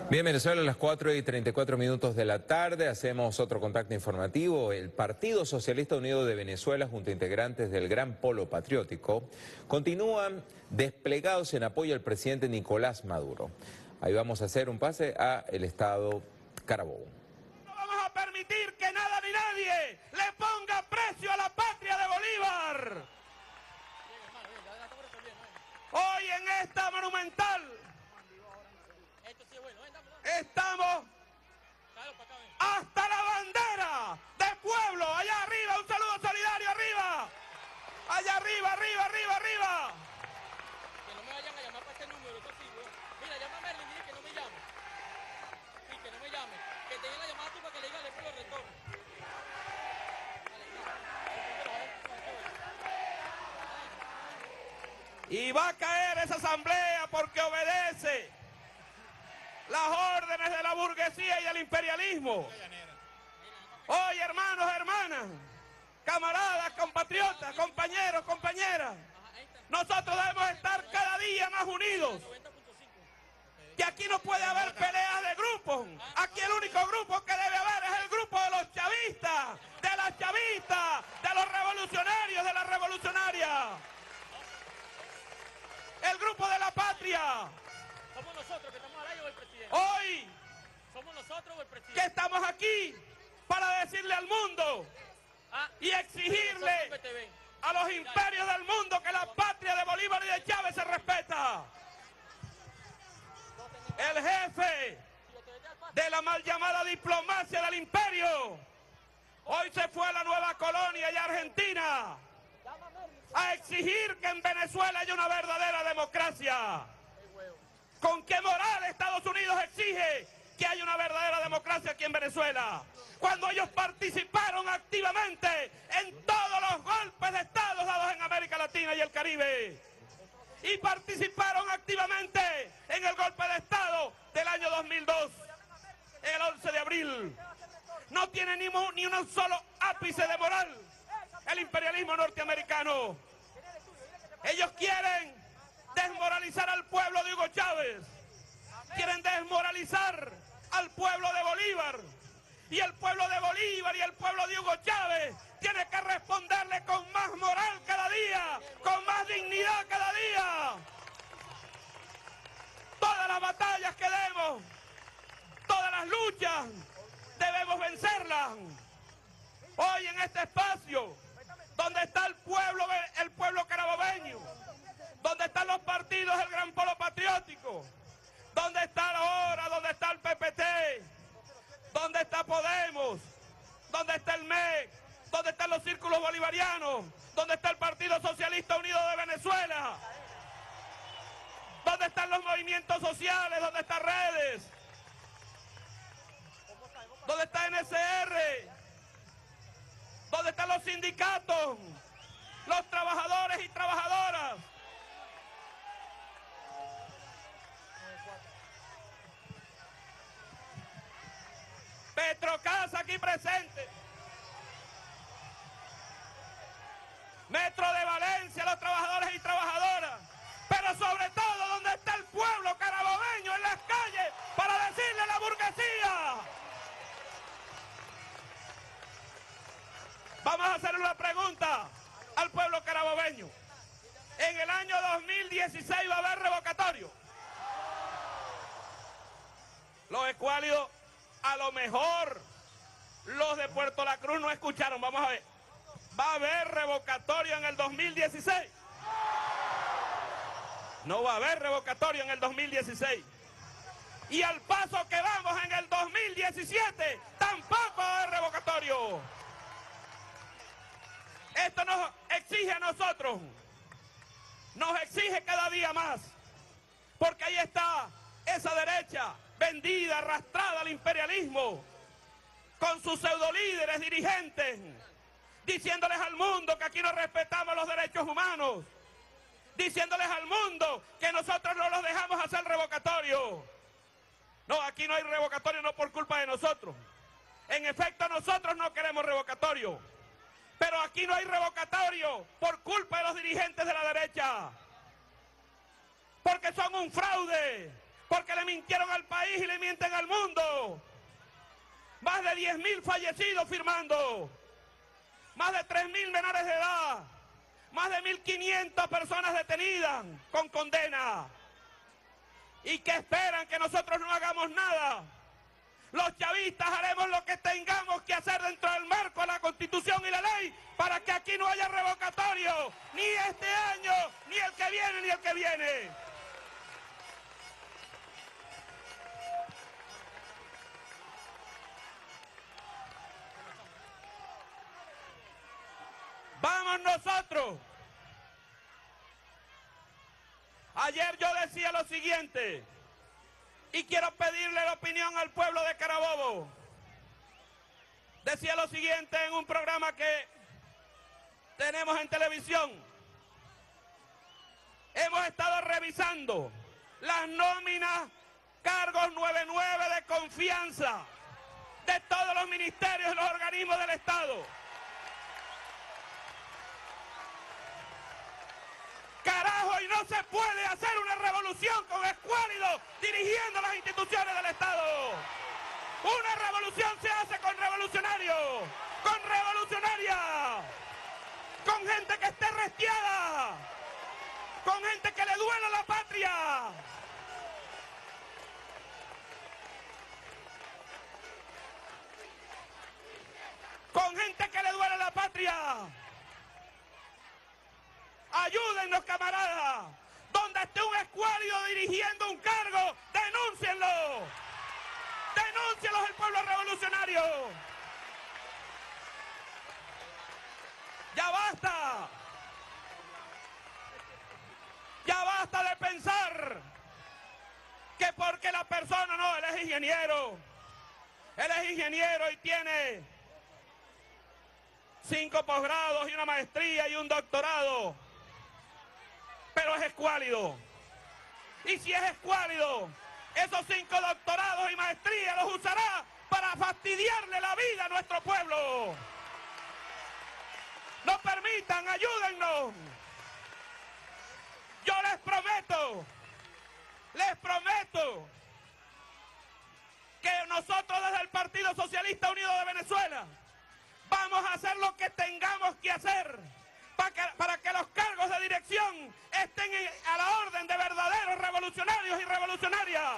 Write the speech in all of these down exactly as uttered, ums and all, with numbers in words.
Bien, Venezuela, a las cuatro y treinta y cuatro minutos de la tarde, hacemos otro contacto informativo. El Partido Socialista Unido de Venezuela, junto a integrantes del Gran Polo Patriótico, continúan desplegados en apoyo al presidente Nicolás Maduro. Ahí vamos a hacer un pase a el estado Carabobo. No vamos a permitir que nada ni nadie le ponga precio a la patria de Bolívar. Hoy en esta monumental estamos hasta la bandera de pueblo, allá arriba, un saludo solidario arriba, allá arriba, arriba, arriba, arriba. Que no me vayan a llamar para este número, eso sí, weón. Mira, llama a Merlin, dile que no me llame. Sí, que no me llame. Que te dé la llamada tú para que le diga después lo retorno. Y va a caer esa asamblea porque obedece las órdenes de la burguesía y el imperialismo. Hoy, hermanos, hermanas, camaradas, compatriotas, compañeros, compañeras, nosotros debemos estar cada día más unidos. Que aquí no puede haber peleas de grupos. Aquí el único grupo que debe haber es el grupo de los chavistas, de las chavistas, de los revolucionarios, de las revolucionarias. El grupo de la patria. Somos nosotros que estamos al aire o el presidente. Hoy, Somos nosotros o el presidente. que estamos aquí para decirle al mundo Ah, y exigirle nosotros P T V. a los imperios del mundo que la patria de Bolívar y de Chávez se respeta. El jefe de la mal llamada diplomacia del imperio hoy se fue a la nueva colonia y a Argentina a exigir que en Venezuela haya una verdadera democracia. ¿Con qué moral Estados Unidos exige que haya una verdadera democracia aquí en Venezuela? Cuando ellos participaron activamente en todos los golpes de Estado dados en América Latina y el Caribe. Y participaron activamente en el golpe de Estado del año dos mil dos, el once de abril. No tiene ni, ni un solo ápice de moral el imperialismo norteamericano. Ellos quieren desmoralizar al pueblo de Hugo Chávez, quieren desmoralizar al pueblo de Bolívar, y el pueblo de Bolívar y el pueblo de Hugo Chávez tiene que responderle con más moral cada día, con más dignidad cada día. Todas las batallas que demos, todas las luchas, debemos vencerlas. Hoy en este espacio, donde está el pueblo, el pueblo carabobeño, donde están los partidos del Gran Polo Patriótico, donde está la hora, donde está el P P T, donde está Podemos, donde está el M E C, donde están los círculos bolivarianos, donde está el Partido Socialista Unido de Venezuela, donde están los movimientos sociales, donde están redes, donde está N S R, donde están los sindicatos, los trabajadores y trabajadoras. Petrocasa aquí presente. Metro de Valencia, los trabajadores y trabajadoras. Pero sobre todo, donde está el pueblo carabobeño en las calles para decirle a la burguesía. Vamos a hacer una pregunta al pueblo carabobeño. En el año dos mil dieciséis va a haber revocatorio. Los escuálidos, a lo mejor los de Puerto La Cruz no escucharon. Vamos a ver. ¿Va a haber revocatorio en el dos mil dieciséis? No va a haber revocatorio en el dos mil dieciséis. Y al paso que vamos en el dos mil diecisiete, tampoco va a haber revocatorio. Esto nos exige a nosotros, nos exige cada día más, porque ahí está esa derecha vendida, arrastrada al imperialismo, con sus pseudolíderes, dirigentes, diciéndoles al mundo que aquí no respetamos los derechos humanos, diciéndoles al mundo que nosotros no los dejamos hacer revocatorio. No, aquí no hay revocatorio, no por culpa de nosotros. En efecto, nosotros no queremos revocatorio. Pero aquí no hay revocatorio por culpa de los dirigentes de la derecha. Porque son un fraude, porque le mintieron al país y le mienten al mundo. Más de diez mil fallecidos firmando, más de tres mil menores de edad, más de mil quinientas personas detenidas con condena. ¿Y que esperan? Que nosotros no hagamos nada. Los chavistas haremos lo que tengamos que hacer dentro del marco de la Constitución y la ley para que aquí no haya revocatorio, ni este año, ni el que viene, ni el que viene. Vamos nosotros. Ayer yo decía lo siguiente, y quiero pedirle la opinión al pueblo de Carabobo. Decía lo siguiente en un programa que tenemos en televisión. Hemos estado revisando las nóminas, cargos nueve nueve de confianza de todos los ministerios y los organismos del Estado. Carajo, y no se puede hacer una revolución con escuálidos dirigiendo las instituciones del Estado. Una revolución se hace con revolucionarios, con revolucionarias, con gente que esté restiada, con gente que le duela la patria. Con gente que le duela la patria. Ayúdennos, camaradas. Donde esté un escuálido dirigiendo un cargo, denúncienlo. Denúncienlos el pueblo revolucionario. Ya basta. Ya basta de pensar que porque la persona, no, él es ingeniero. Él es ingeniero y tiene cinco posgrados y una maestría y un doctorado. Pero es escuálido. Y si es escuálido, esos cinco doctorados y maestrías los usará para fastidiarle la vida a nuestro pueblo. No permitan, ayúdennos. Yo les prometo, les prometo que nosotros desde el Partido Socialista Unido de Venezuela vamos a hacer lo que tengamos que hacer para que, para que los cargos de dirección estén a la orden de verdaderos revolucionarios y revolucionarias.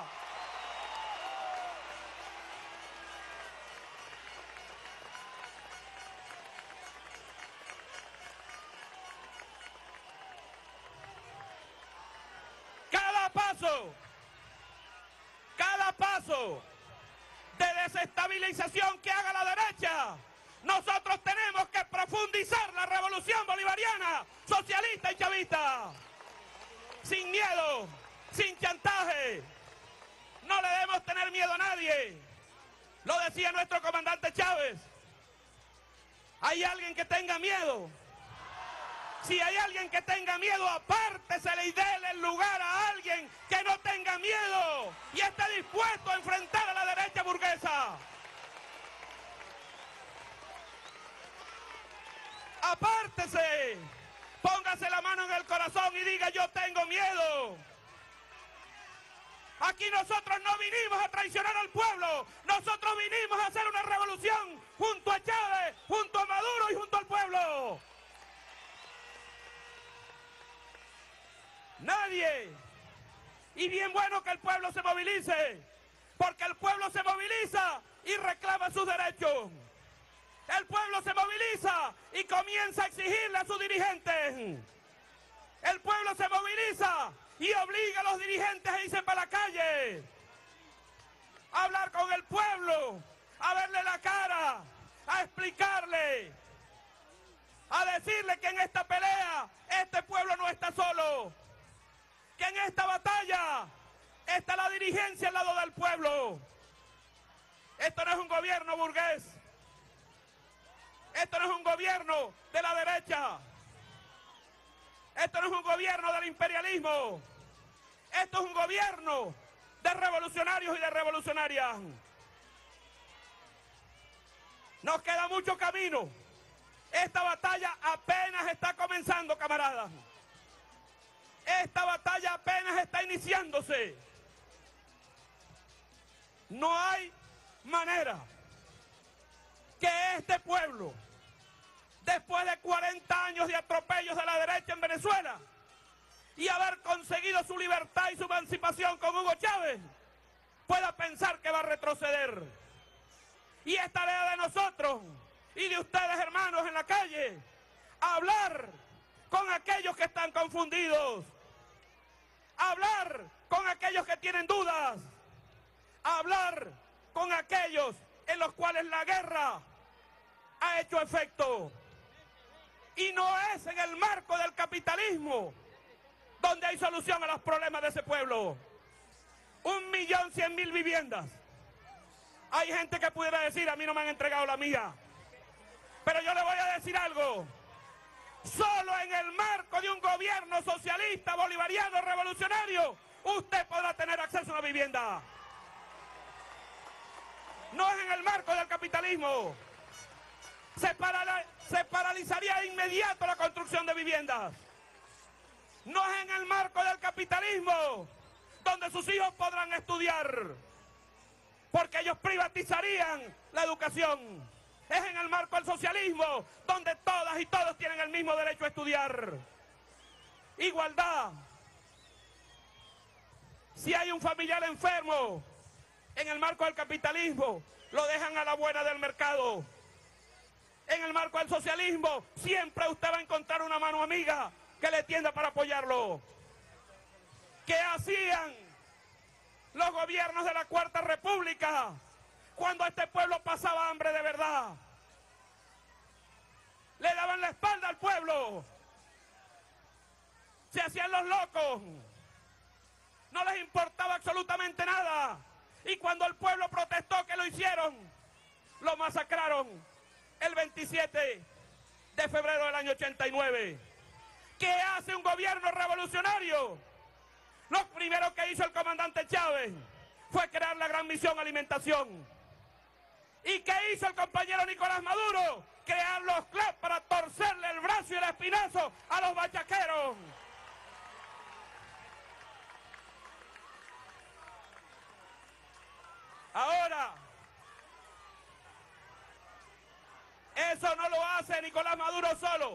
Cada paso, cada paso de desestabilización que haga la derecha, nosotros tenemos que profundizar la revolución bolivariana, socialista y chavista. Sin miedo, sin chantaje. No le debemos tener miedo a nadie. Lo decía nuestro comandante Chávez. ¿Hay alguien que tenga miedo? Si hay alguien que tenga miedo, apártesele y déle el lugar a alguien que no tenga miedo y esté dispuesto a enfrentar a la derecha burguesa. Apártese, póngase la mano en el corazón y diga: yo tengo miedo. Aquí nosotros no vinimos a traicionar al pueblo, nosotros vinimos a hacer una revolución junto a Chávez, junto a Maduro y junto al pueblo. Nadie. Y bien bueno que el pueblo se movilice, porque el pueblo se moviliza y reclama sus derechos. El pueblo se moviliza y comienza a exigirle a sus dirigentes. El pueblo se moviliza y obliga a los dirigentes a irse para la calle, a hablar con el pueblo, a verle la cara, a explicarle, a decirle que en esta pelea este pueblo no está solo, que en esta batalla está la dirigencia al lado del pueblo. Esto no es un gobierno burgués. Esto no es un gobierno de la derecha. Esto no es un gobierno del imperialismo. Esto es un gobierno de revolucionarios y de revolucionarias. Nos queda mucho camino. Esta batalla apenas está comenzando, camaradas. Esta batalla apenas está iniciándose. No hay manera que este pueblo, después de cuarenta años de atropellos de la derecha en Venezuela y haber conseguido su libertad y su emancipación con Hugo Chávez, pueda pensar que va a retroceder. Y es tarea de nosotros y de ustedes, hermanos, en la calle, hablar con aquellos que están confundidos, hablar con aquellos que tienen dudas, hablar con aquellos en los cuales la guerra ha hecho efecto. Y no es en el marco del capitalismo donde hay solución a los problemas de ese pueblo. Un millón cien mil viviendas. Hay gente que pudiera decir, a mí no me han entregado la mía. Pero yo le voy a decir algo. Solo en el marco de un gobierno socialista, bolivariano, revolucionario, usted podrá tener acceso a una vivienda. No es en el marco del capitalismo. Se, para, se paralizaría de inmediato la construcción de viviendas. No es en el marco del capitalismo donde sus hijos podrán estudiar, porque ellos privatizarían la educación. Es en el marco del socialismo donde todas y todos tienen el mismo derecho a estudiar. Igualdad. Si hay un familiar enfermo, en el marco del capitalismo, lo dejan a la buena del mercado. En el marco del socialismo, siempre usted va a encontrar una mano amiga que le tienda para apoyarlo. ¿Qué hacían los gobiernos de la Cuarta República cuando este pueblo pasaba hambre de verdad? Le daban la espalda al pueblo. Se hacían los locos. No les importaba absolutamente nada. Y cuando el pueblo protestó, que lo hicieron, lo masacraron el veintisiete de febrero del año ochenta y nueve. ¿Qué hace un gobierno revolucionario? Lo primero que hizo el comandante Chávez fue crear la gran misión alimentación. ¿Y qué hizo el compañero Nicolás Maduro? Crear los C L E P para torcerle el brazo y el espinazo a los bachaqueros. Ahora, eso no lo hace Nicolás Maduro solo.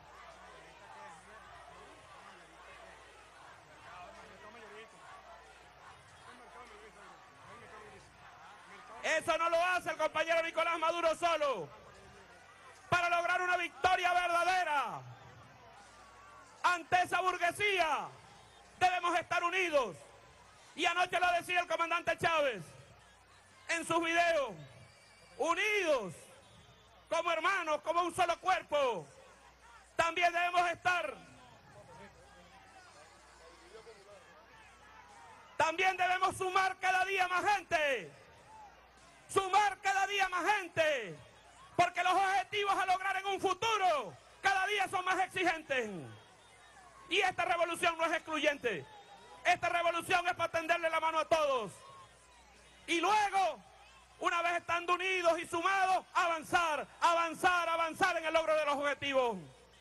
Eso no lo hace el compañero Nicolás Maduro solo. Para lograr una victoria verdadera ante esa burguesía, debemos estar unidos. Y anoche lo decía el comandante Chávez en sus videos, unidos como hermanos, como un solo cuerpo. También debemos estar, también debemos sumar cada día más gente, sumar cada día más gente, porque los objetivos a lograr en un futuro cada día son más exigentes. Y esta revolución no es excluyente, esta revolución es para tenderle la mano a todos. Y luego, una vez estando unidos y sumados, avanzar, avanzar, avanzar en el logro de los objetivos.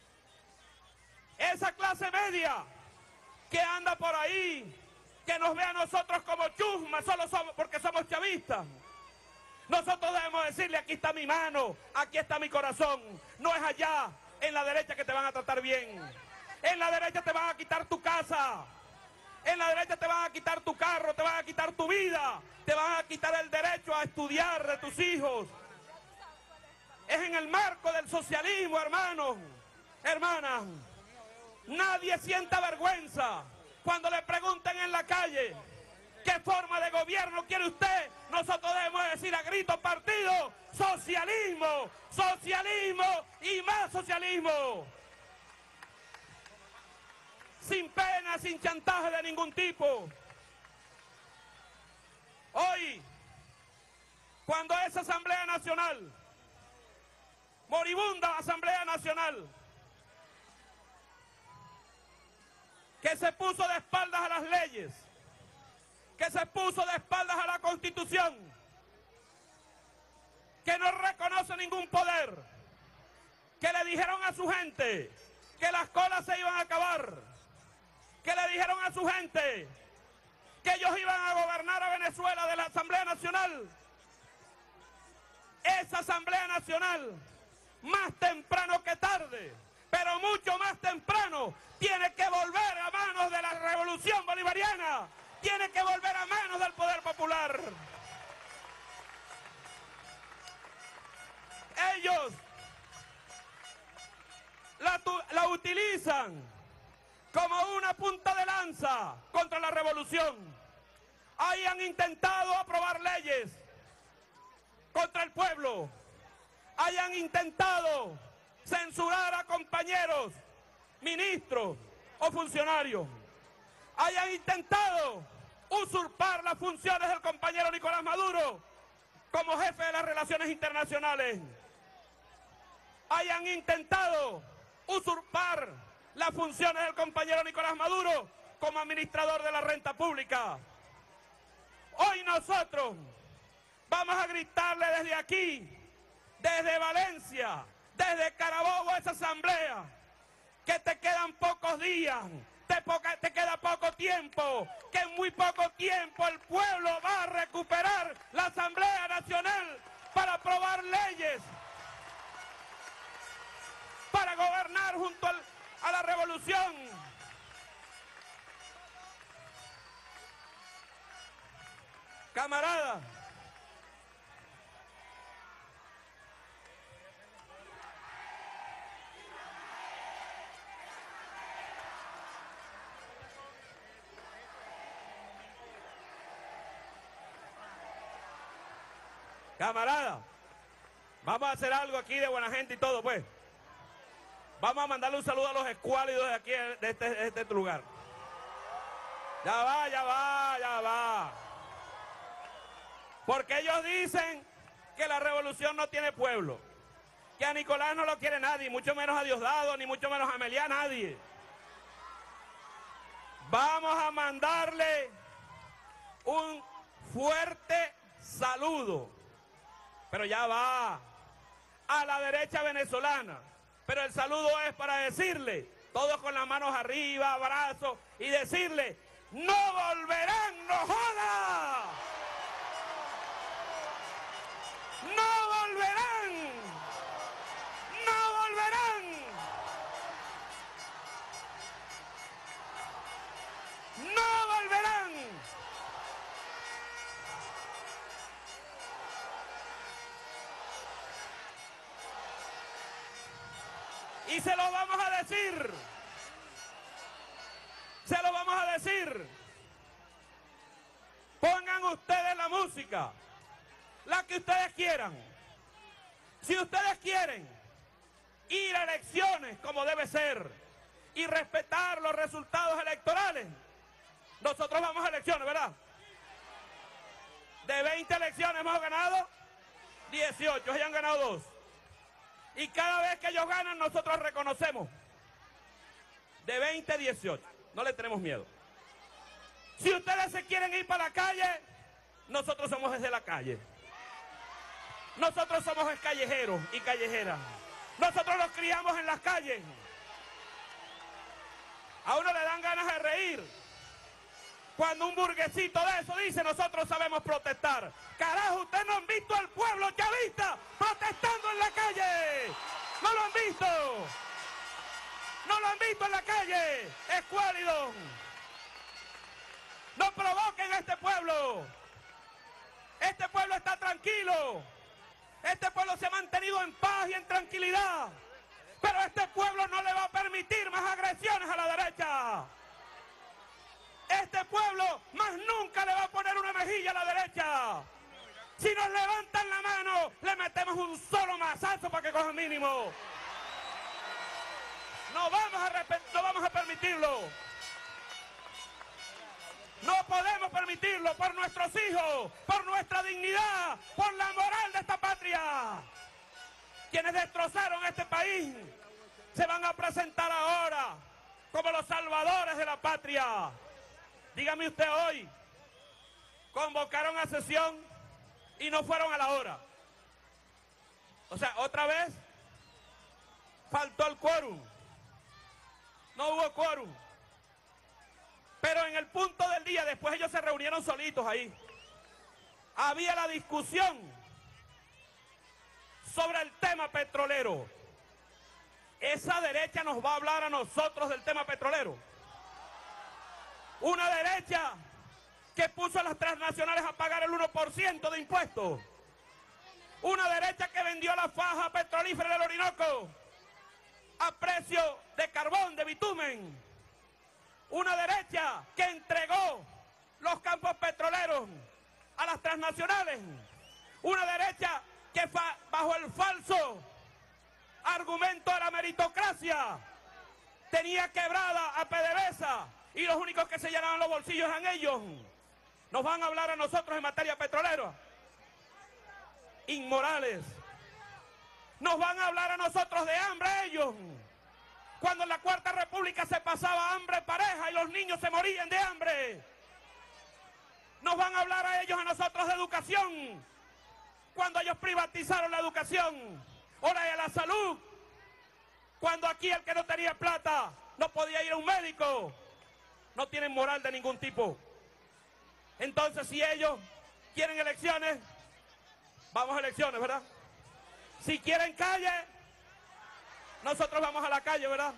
Esa clase media que anda por ahí, que nos ve a nosotros como chusmas, solo somos porque somos chavistas. Nosotros debemos decirle, aquí está mi mano, aquí está mi corazón. No es allá, en la derecha, que te van a tratar bien. En la derecha te van a quitar tu casa. En la derecha te van a quitar tu carro, te van a quitar tu vida. Te van a quitar el derecho a estudiar de tus hijos. Es en el marco del socialismo, hermanos, hermanas. Nadie sienta vergüenza cuando le pregunten en la calle qué forma de gobierno quiere usted. Nosotros debemos decir a grito partido: socialismo, socialismo y más socialismo. Sin pena, sin chantaje de ningún tipo. Hoy, cuando esa Asamblea Nacional, moribunda Asamblea Nacional, que se puso de espaldas a las leyes, que se puso de espaldas a la Constitución, que no reconoce ningún poder, que le dijeron a su gente que las colas se iban a acabar, que le dijeron a su gente que ellos iban a gobernar a Venezuela de la Asamblea Nacional. Esa Asamblea Nacional, más temprano que tarde, pero mucho más temprano, tiene que volver a manos de la Revolución Bolivariana, tiene que volver a manos del poder popular. Ellos la, la utilizan como una punta de lanza contra la revolución. Ahí han intentado aprobar leyes contra el pueblo. Ahí han intentado censurar a compañeros, ministros o funcionarios. Ahí han intentado usurpar las funciones del compañero Nicolás Maduro como jefe de las relaciones internacionales. Hayan intentado usurpar las funciones del compañero Nicolás Maduro como administrador de la renta pública. Hoy nosotros vamos a gritarle desde aquí, desde Valencia, desde Carabobo a esa asamblea, que te quedan pocos días, te, poca, te queda poco tiempo, que en muy poco tiempo el pueblo va a recuperar la Asamblea Nacional para aprobar leyes, para gobernar junto al, a la revolución. Camaradas, camaradas, vamos a hacer algo aquí de buena gente y todo, pues. Vamos a mandarle un saludo a los escuálidos de aquí, de este, de este lugar. Ya va, ya va, ya va. Porque ellos dicen que la revolución no tiene pueblo, que a Nicolás no lo quiere nadie, mucho menos a Diosdado, ni mucho menos a Meliá, nadie. Vamos a mandarle un fuerte saludo, pero ya va, a la derecha venezolana. Pero el saludo es para decirle, todos con las manos arriba, abrazos, y decirle, ¡no volverán, no joda! ¡No volverán! ¡No volverán! ¡No volverán! Y se lo vamos a decir, se lo vamos a decir. Pongan ustedes la música, la que ustedes quieran. Si ustedes quieren ir a elecciones como debe ser y respetar los resultados electorales, nosotros vamos a elecciones, ¿verdad? De veinte elecciones hemos ganado dieciocho, ellos han ganado dos. Y cada vez que ellos ganan, nosotros reconocemos. De veinte a dieciocho. No le tenemos miedo. Si ustedes se quieren ir para la calle, nosotros somos desde la calle. Nosotros somos callejeros y callejeras. Nosotros los criamos en las calles. A uno le dan ganas de reír cuando un burguesito de eso dice, nosotros sabemos protestar. Carajo, ustedes no han visto al pueblo chavista protestando en la calle. No lo han visto. No lo han visto en la calle. Escuálidos. No provoquen a este pueblo. Este pueblo está tranquilo. Este pueblo se ha mantenido en paz y en tranquilidad. Pero este pueblo no le va a permitir más agresiones a la derecha. Este pueblo más nunca le va a poner una mejilla a la derecha. Si nos levantan la mano, le metemos un solo mazazo para que coja mínimo. No vamos a, no vamos a permitirlo. No podemos permitirlo por nuestros hijos, por nuestra dignidad, por la moral de esta patria. Quienes destrozaron este país se van a presentar ahora como los salvadores de la patria. Dígame usted hoy, convocaron a sesión y no fueron a la hora. O sea, otra vez faltó el quórum. No hubo quórum. Pero en el punto del día, después ellos se reunieron solitos ahí. Había la discusión sobre el tema petrolero. Esa derecha nos va a hablar a nosotros del tema petrolero. Una derecha que puso a las transnacionales a pagar el uno por ciento de impuestos. Una derecha que vendió la faja petrolífera del Orinoco a precio de carbón, de bitumen. Una derecha que entregó los campos petroleros a las transnacionales. Una derecha que bajo el falso argumento de la meritocracia tenía quebrada a PDVSA y los únicos que se llenaban los bolsillos eran ellos. Nos van a hablar a nosotros en materia petrolera. Inmorales. Nos van a hablar a nosotros de hambre ellos. Cuando en la Cuarta República se pasaba hambre pareja y los niños se morían de hambre. Nos van a hablar a ellos, a nosotros, de educación. Cuando ellos privatizaron la educación. Ahora de la salud. Cuando aquí el que no tenía plata no podía ir a un médico. No tienen moral de ningún tipo. Entonces, si ellos quieren elecciones, vamos a elecciones, ¿verdad? Si quieren calle, nosotros vamos a la calle, ¿verdad?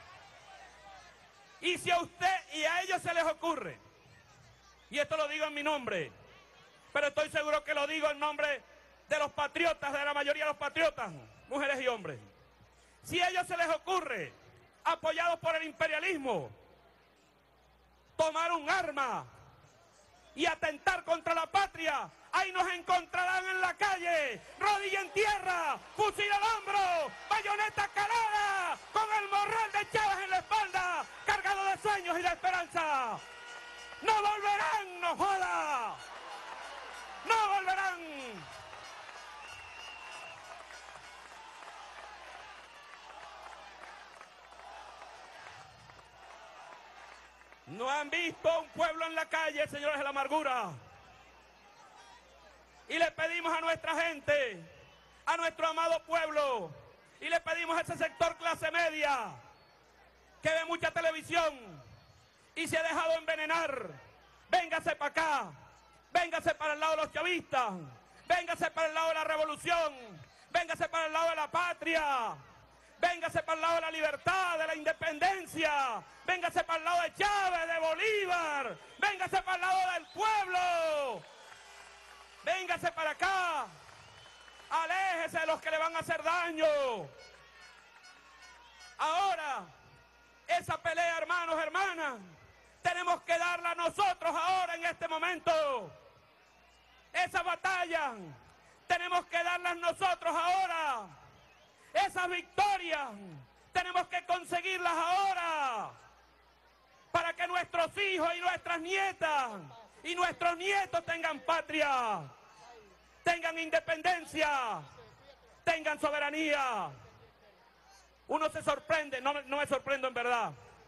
Y si a usted y a ellos se les ocurre, y esto lo digo en mi nombre, pero estoy seguro que lo digo en nombre de los patriotas, de la mayoría de los patriotas, mujeres y hombres. Si a ellos se les ocurre, apoyados por el imperialismo, tomar un arma y atentar contra la patria, ahí nos encontrarán en la calle, rodilla en tierra, fusil al hombro, bayoneta calada, con el morral de Chávez en la espalda, cargado de sueños y de esperanza. ¡No volverán, no joda! ¡No volverán! No han visto un pueblo en la calle, señores de la amargura. Y le pedimos a nuestra gente, a nuestro amado pueblo, y le pedimos a ese sector clase media, que ve mucha televisión y se ha dejado envenenar. Véngase para acá, véngase para el lado de los chavistas, véngase para el lado de la revolución, véngase para el lado de la patria, véngase para el lado de la libertad, de la independencia, véngase para el lado de Chávez, de Bolívar, véngase para el lado del pueblo. Véngase para acá, aléjese de los que le van a hacer daño. Ahora, esa pelea, hermanos, hermanas, tenemos que darla nosotros ahora, en este momento. Esa batalla, tenemos que darlas nosotros ahora. Esas victorias, tenemos que conseguirlas ahora. Para que nuestros hijos y nuestras nietas y nuestros nietos tengan patria, tengan independencia, tengan soberanía. Uno se sorprende, no, no me sorprendo en verdad,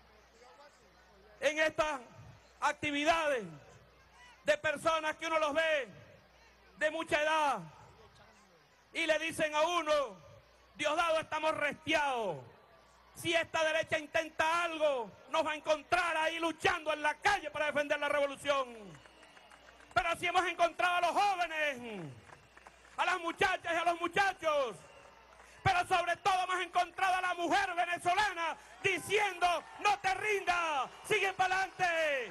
en estas actividades de personas que uno los ve de mucha edad y le dicen a uno, Diosdado, estamos restiados. Si esta derecha intenta algo, nos va a encontrar ahí luchando en la calle para defender la revolución. Pero si hemos encontrado a los jóvenes, a las muchachas y a los muchachos, pero sobre todo hemos encontrado a la mujer venezolana diciendo, no te rindas, sigue para adelante.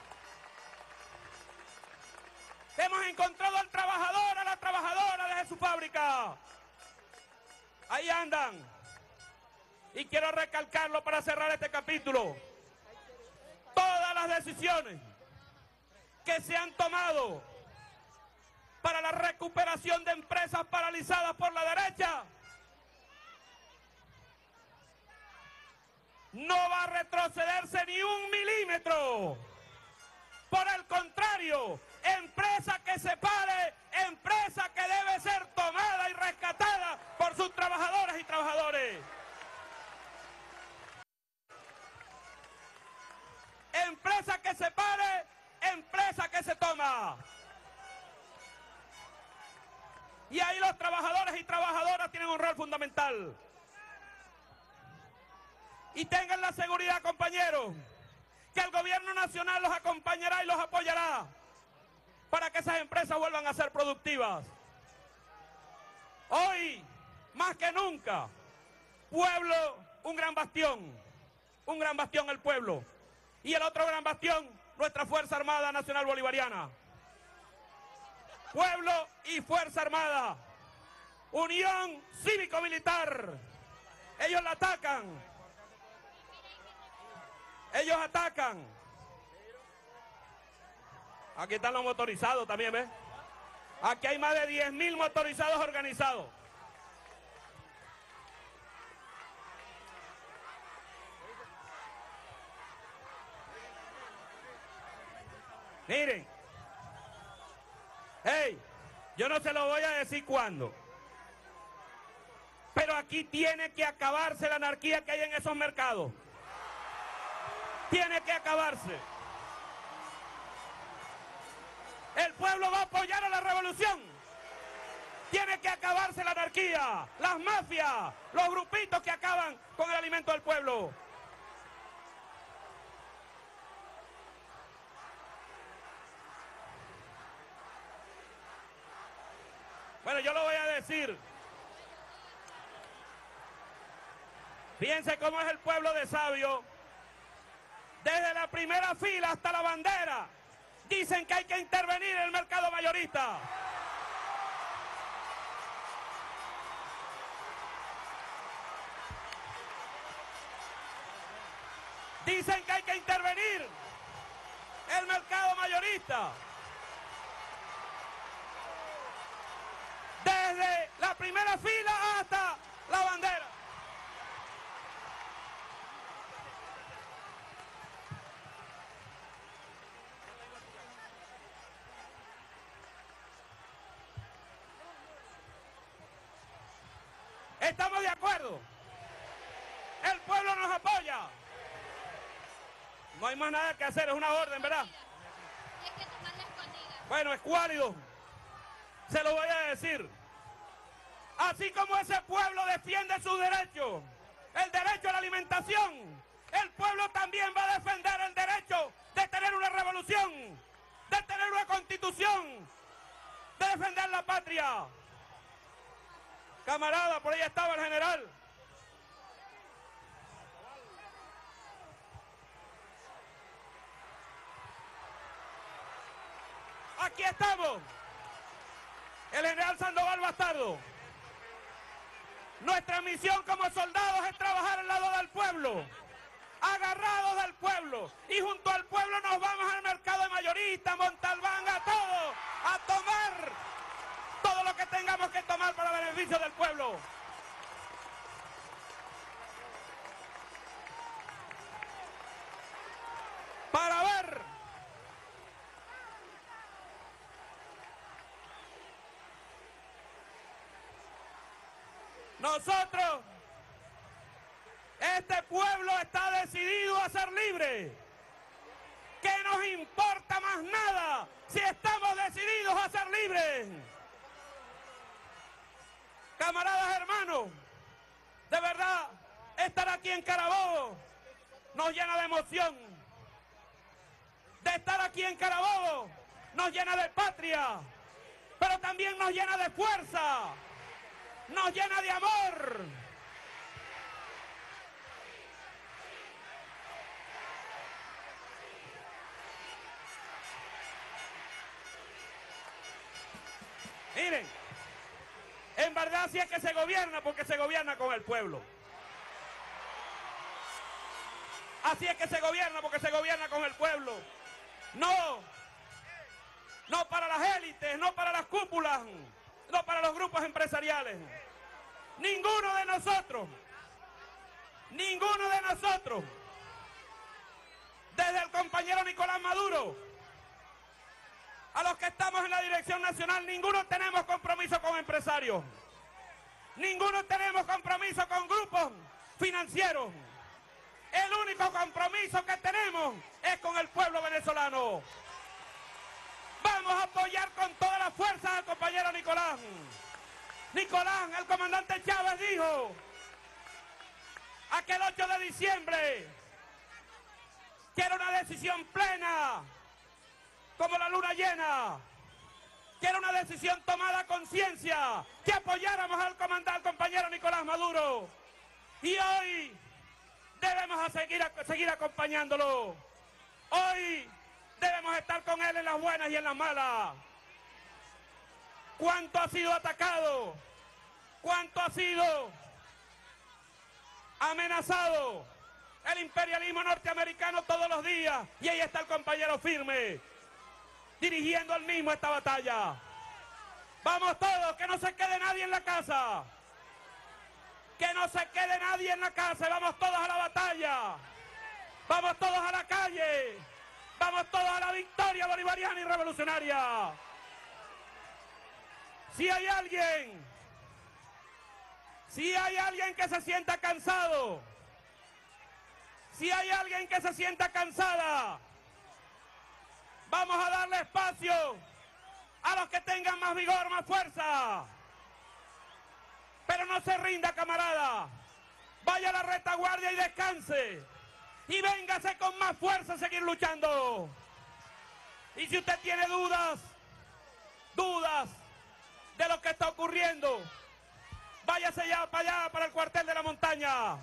Hemos encontrado al trabajador, a la trabajadora desde su fábrica. Ahí andan. Y quiero recalcarlo para cerrar este capítulo. Todas las decisiones que se han tomado para la recuperación de empresas paralizadas por la derecha no va a retrocederse ni un milímetro. Por el contrario, empresa que se pare, empresa que debe ser tomada y rescatada por sus trabajadoras y trabajadores. Empresa que se pare, empresa que se toma. Y ahí los trabajadores y trabajadoras tienen un rol fundamental. Y tengan la seguridad, compañeros, que el gobierno nacional los acompañará y los apoyará para que esas empresas vuelvan a ser productivas. Hoy, más que nunca, pueblo, un gran bastión, un gran bastión el pueblo, y el otro gran bastión, nuestra Fuerza Armada Nacional Bolivariana. Pueblo y Fuerza Armada, unión cívico-militar. Ellos la atacan. Ellos atacan. Aquí están los motorizados también, ¿ves? Aquí hay más de diez mil motorizados organizados. Miren. Hey, yo no se lo voy a decir cuándo. Pero aquí tiene que acabarse la anarquía que hay en esos mercados. Tiene que acabarse. El pueblo va a apoyar a la revolución. Tiene que acabarse la anarquía, las mafias, los grupitos que acaban con el alimento del pueblo. Bueno, yo lo voy a decir. Fíjense cómo es el pueblo de sabio. Desde la primera fila hasta la bandera, dicen que hay que intervenir en el mercado mayorista. Dicen que hay que intervenir el mercado mayorista. Desde la primera fila hasta la bandera. ¿Estamos de acuerdo? El pueblo nos apoya. No hay más nada que hacer, es una orden, ¿verdad? Bueno, escuálido. Se lo voy a decir. Así como ese pueblo defiende sus derechos, el derecho a la alimentación, el pueblo también va a defender el derecho de tener una revolución, de tener una constitución, de defender la patria. Camarada, por ahí estaba el general. Aquí estamos. El general Sandoval Bastardo. Nuestra misión como soldados es trabajar al lado del pueblo, agarrados del pueblo, y junto al pueblo nos vamos al mercado de mayorista, Montalbán, a todo, a tomar todo lo que tengamos que tomar para beneficio del pueblo. Para ver nosotros, este pueblo está decidido a ser libre. ¿Qué nos importa más nada si estamos decididos a ser libres? Camaradas hermanos, de verdad, estar aquí en Carabobo nos llena de emoción. De estar aquí en Carabobo nos llena de patria, pero también nos llena de fuerza, nos llena de amor. Miren, en verdad sí es que se gobierna porque se gobierna con el pueblo. Así es que se gobierna porque se gobierna con el pueblo. No, no para las élites, no para las cúpulas, no para los grupos empresariales. Ninguno de nosotros, ninguno de nosotros, desde el compañero Nicolás Maduro, a los que estamos en la dirección nacional, ninguno tenemos compromiso con empresarios, ninguno tenemos compromiso con grupos financieros. El único compromiso que tenemos es con el pueblo venezolano. Vamos a apoyar con todas las fuerzas al compañero Nicolás. Nicolás, el comandante Chávez dijo aquel ocho de diciembre Quiero una decisión plena, como la luna llena. Quiero una decisión tomada a conciencia, que apoyáramos al comandante, al compañero Nicolás Maduro. Y hoy debemos a seguir, a seguir acompañándolo. Hoy debemos estar con él en las buenas y en las malas. ¿Cuánto ha sido atacado? ¿Cuánto ha sido amenazado el imperialismo norteamericano todos los días? Y ahí está el compañero firme, dirigiendo él mismo esta batalla. Vamos todos, que no se quede nadie en la casa. Que no se quede nadie en la casa. Vamos todos a la batalla. Vamos todos a la calle. Vamos todos a la victoria bolivariana y revolucionaria. Si hay alguien, si hay alguien que se sienta cansado, si hay alguien que se sienta cansada, vamos a darle espacio a los que tengan más vigor, más fuerza. Pero no se rinda, camarada. Vaya a la retaguardia y descanse. Y véngase con más fuerza a seguir luchando. Y si usted tiene dudas, dudas de lo que está ocurriendo, váyase ya para allá, para el cuartel de la montaña.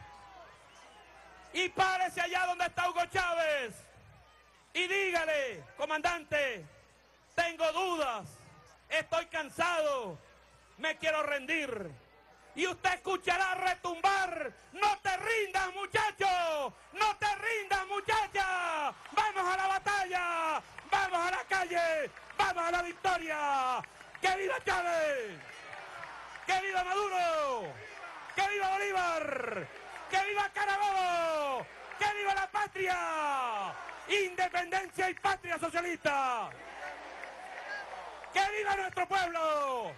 Y párese allá donde está Hugo Chávez. Y dígale, comandante, tengo dudas, estoy cansado, me quiero rendir. Y usted escuchará retumbar: no te rindas, muchacho, no te rindas, muchacha. Vamos a la batalla, vamos a la calle, vamos a la victoria. ¡Que viva Chávez! ¡Que viva Maduro! ¡Que viva Bolívar! ¡Que viva Carabobo! ¡Que viva la patria! ¡Independencia y patria socialista! ¡Que viva nuestro pueblo!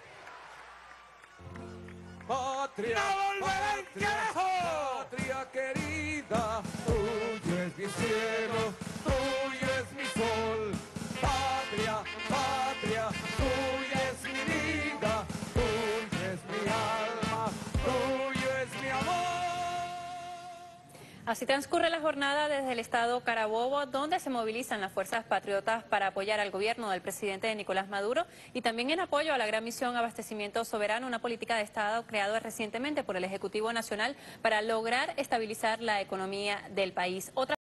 Patria, ¡No volverán, carajo! patria querida, tuyo es mi cielo, tuyo es mi sol. Patria, patria, tuya es mi vida, tuyo es mi alma, tuyo es mi amor. Así transcurre la jornada desde el estado Carabobo, donde se movilizan las fuerzas patriotas para apoyar al gobierno del presidente Nicolás Maduro y también en apoyo a la gran misión Abastecimiento Soberano, una política de Estado creada recientemente por el Ejecutivo Nacional para lograr estabilizar la economía del país. Otra